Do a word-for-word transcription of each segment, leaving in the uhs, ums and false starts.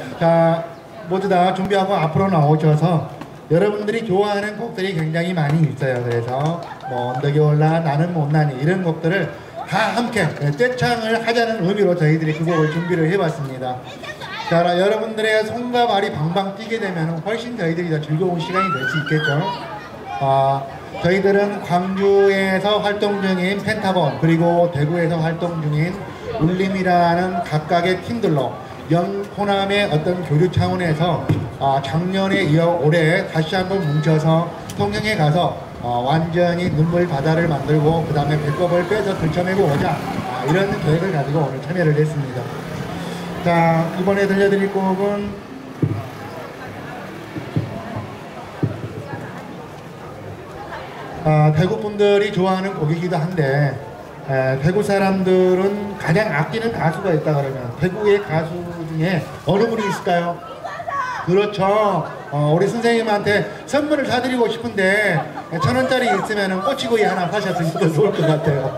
자, 모두 다 준비하고 앞으로 나오셔서 여러분들이 좋아하는 곡들이 굉장히 많이 있어요. 그래서 뭐 언덕이 올라 나는 못나니 이런 곡들을 다 함께 떼창을 하자는 의미로 저희들이 그 곡을 준비를 해봤습니다. 자, 여러분들의 손과 발이 방방 뛰게 되면 훨씬 저희들이 더 즐거운 시간이 될 수 있겠죠. 어, 저희들은 광주에서 활동 중인 펜타곤 그리고 대구에서 활동 중인 울림이라는 각각의 팀들로 영호남의 어떤 교류 차원에서 어, 작년에 이어 올해 다시 한번 뭉쳐서 통영에 가서 어, 완전히 눈물 바다를 만들고 그 다음에 배꼽을 빼서 들쳐내고 오자, 아, 이런 계획을 가지고 오늘 참여를 했습니다. 자, 이번에 들려드릴 곡은 어, 대구 분들이 좋아하는 곡이기도 한데 에, 대구 사람들은 가장 아끼는 가수가 있다 그러면 대구의 가수 중에 어느 분이 있을까요? 그렇죠. 어, 우리 선생님한테 선물을 사드리고 싶은데 천 원짜리 있으면 꼬치구이 하나 사셨으면 좋을 것 같아요.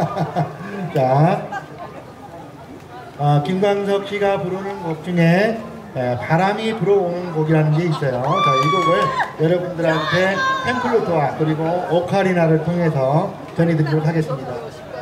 자, 어, 김광석 씨가 부르는 곡 중에 에, 바람이 불어오는 곡이라는 게 있어요. 자, 이 곡을 여러분들한테 팬플루트와 그리고 오카리나를 통해서 전해드리도록 하겠습니다.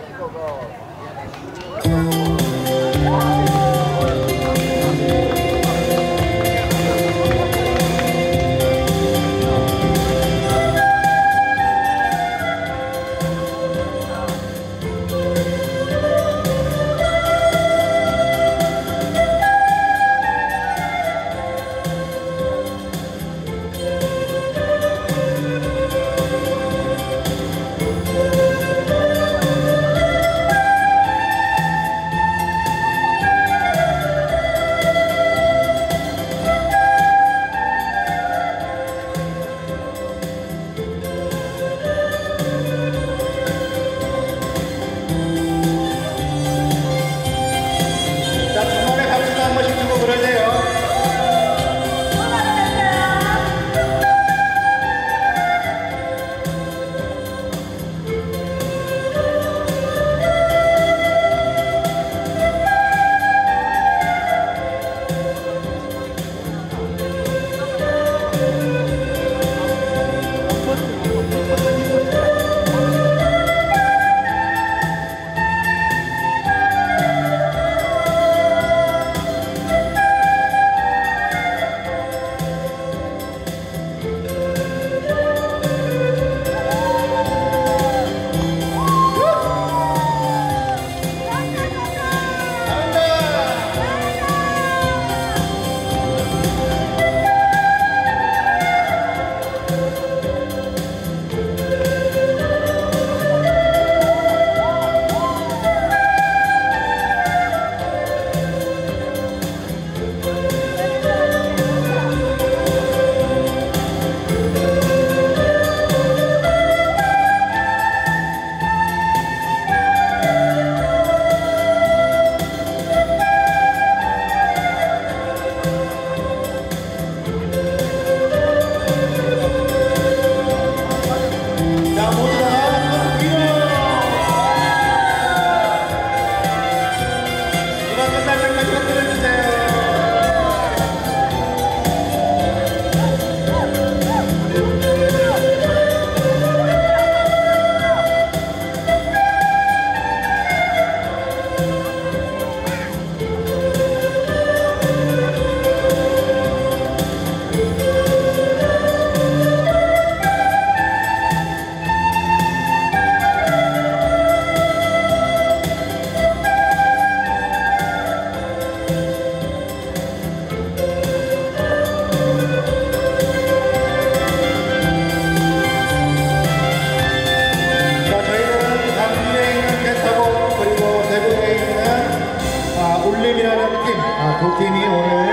두 팀이 오늘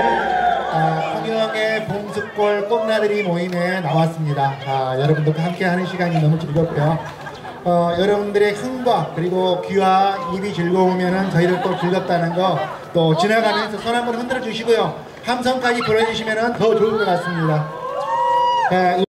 아, 통영의 봉숙골 꽃나들이 모임에 나왔습니다. 아, 여러분들과 함께하는 시간이 너무 즐겁고요. 어, 여러분들의 흥과 그리고 귀와 입이 즐거우면 저희들 또 즐겁다는 거 또 지나가면서 손 한번 흔들어 주시고요. 함성까지 불러주시면 더 좋을 것 같습니다. 아,